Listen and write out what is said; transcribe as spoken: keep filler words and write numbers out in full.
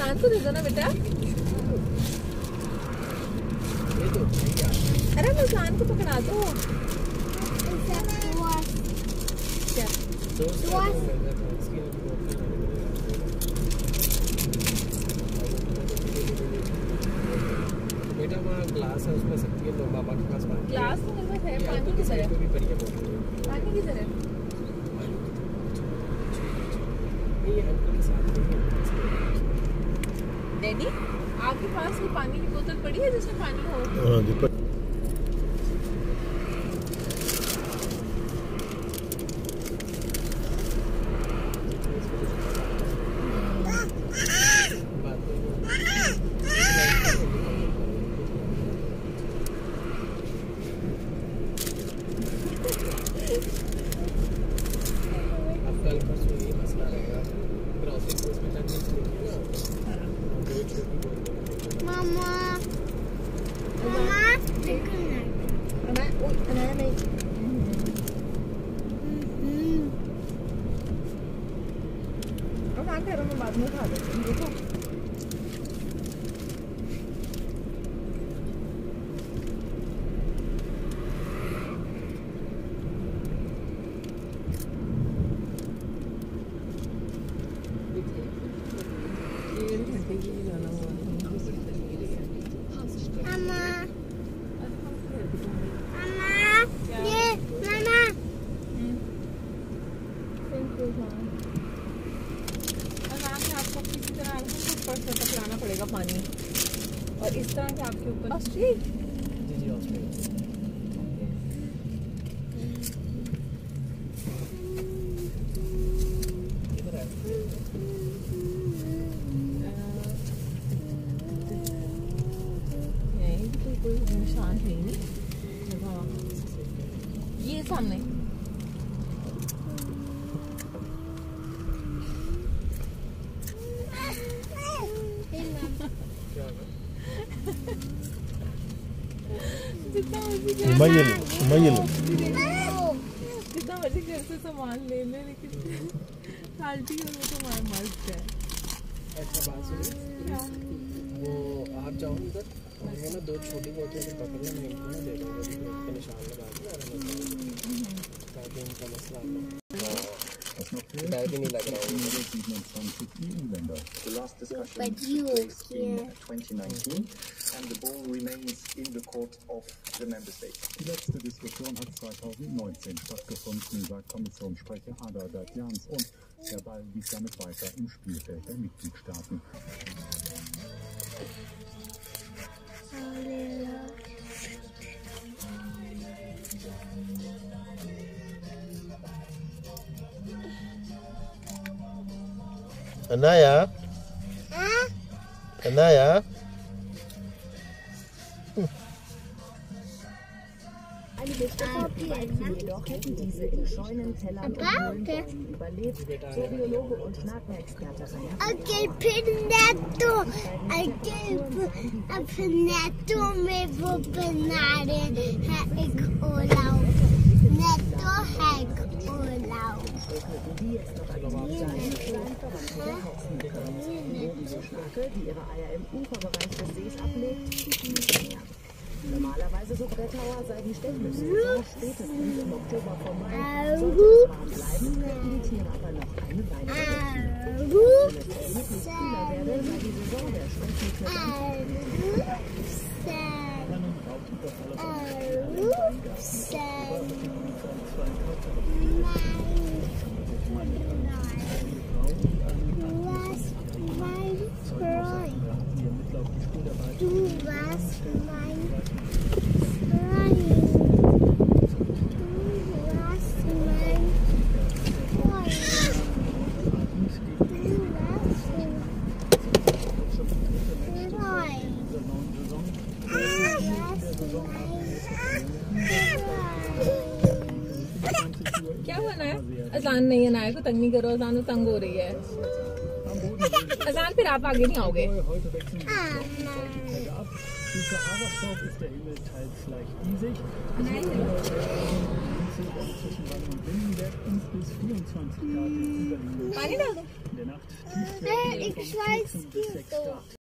अजान को दे दो ना बेटा। अरे अजान को पकड़ा दो। क्या? बेटा वहाँ ग्लास है उसमें सकती है तो पापा के पास पानी। ग्लास तो मेरे पास है, पानी किधर है? पानी किधर है? डैडी आपके पास वो पानी की बोतल पड़ी है जिसमें पानी हो? बाद में खा लेते हैं। देखो लाना पड़ेगा पानी और इस तरह के आपके ऊपर ऑस्ट्रेलिया जी जी ऑस्ट्रेलिया इधर है यही तो कोई निशान है नहीं ये सामने उमाइल उमाइल जितना मर्जी घर से सामान ले ले लेकिन क्वालिटी में तो हमारा मस्त है। अच्छा बात सुनिए वो आप जाओ उधर और वो ना दो छोटी बोतलें से पकड़ लें मिलती ना दे दो उसके निशान लगा के ताकि उनका मसला ना डर भी नहीं लग रहा है। The last discussion took place in twenty nineteen and the ball remains in the court of the member states. Die letzte Diskussion hat zwanzig neunzehn stattgefunden, sagt Kommissionssprecher Ada Jans, und der Ball liegt damit weiter im Spielfeld der Mitgliedstaaten. Anaya? Anaya? Eine bestimmte Weibchen jedoch hätten diese in Scheunen, Tellern und Höhlenboxen überlebt, so Biologe und Nasenexperte sagen. Okay, Pinetto, okay, Pinetto में वो बना रहे हैं एक Olav, नेटो है एक ओलाव। Die jetzt noch ein kleinen Verwandten der Hausenmücke. Die Schnake, die ihre Eier im Uferbereich des Sees ablegt, zieht nicht mehr. Normalerweise, so Brettauer, sei die Stechmüsse spätestens im Oktober vorbei. Sollte es warm bleiben, könnten die Tiere aber noch eine Weile leben. Wenn es erheblich kühler werde, sei die Saison der Stechmüsse Du warst mein क्या हुआ है? अजान नहीं है, नाया को तंग नहीं करो, अजान तंग हो रही है। अजान फिर आप आगे नहीं आओगे। पानी डाल दो। Ich weiß,